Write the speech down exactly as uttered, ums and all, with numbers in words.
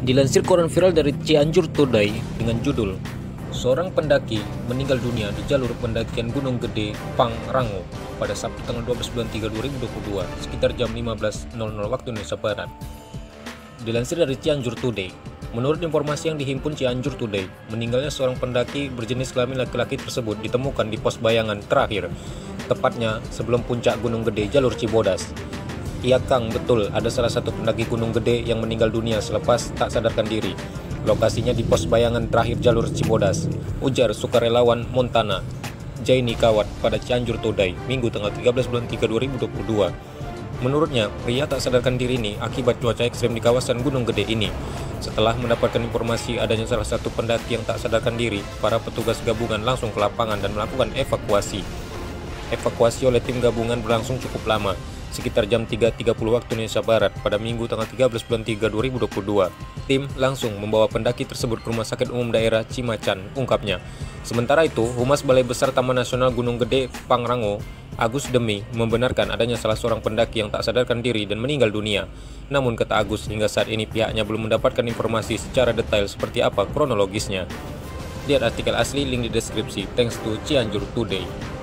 Dilansir koran viral dari Cianjur Today dengan judul "Seorang pendaki meninggal dunia di jalur pendakian Gunung Gede Pangrango pada Sabtu tanggal dua belas bulan tiga dua ribu dua puluh dua sekitar jam lima belas waktu Indonesia Barat." Dilansir dari Cianjur Today, menurut informasi yang dihimpun Cianjur Today, meninggalnya seorang pendaki berjenis kelamin laki-laki tersebut ditemukan di pos bayangan terakhir, tepatnya sebelum puncak Gunung Gede jalur Cibodas. "Iya Kang, betul ada salah satu pendaki Gunung Gede yang meninggal dunia selepas tak sadarkan diri. Lokasinya di pos bayangan terakhir jalur Cibodas," ujar sukarelawan Montana Jaini Kawat pada Cianjur Today, Minggu tanggal tiga belas bulan tiga dua ribu dua puluh dua. Menurutnya, pria tak sadarkan diri ini akibat cuaca ekstrem di kawasan Gunung Gede ini. Setelah mendapatkan informasi adanya salah satu pendaki yang tak sadarkan diri, para petugas gabungan langsung ke lapangan dan melakukan evakuasi. Evakuasi oleh tim gabungan berlangsung cukup lama, sekitar jam tiga tiga puluh waktu Indonesia Barat pada Minggu tanggal tiga belas bulan tiga dua ribu dua puluh dua. Tim langsung membawa pendaki tersebut ke Rumah Sakit Umum Daerah Cimacan, ungkapnya. Sementara itu, Humas Balai Besar Taman Nasional Gunung Gede Pangrango, Agus Demi, membenarkan adanya salah seorang pendaki yang tak sadarkan diri dan meninggal dunia. Namun kata Agus, hingga saat ini pihaknya belum mendapatkan informasi secara detail seperti apa kronologisnya. Lihat artikel asli, link di deskripsi. Thanks to Cianjur Today.